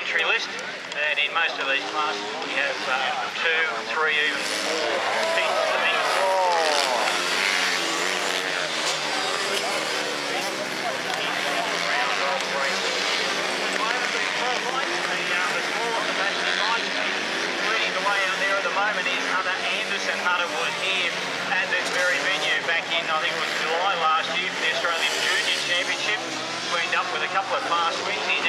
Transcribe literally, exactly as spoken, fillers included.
entry list, and in most of these classes we have uh, two, three, even four heats of things. Moment is Hunter Anderson. Hunter was here at this very venue back in, I think it was July last year for the Australian Junior Championship. Turned up with a couple of fast wins. He's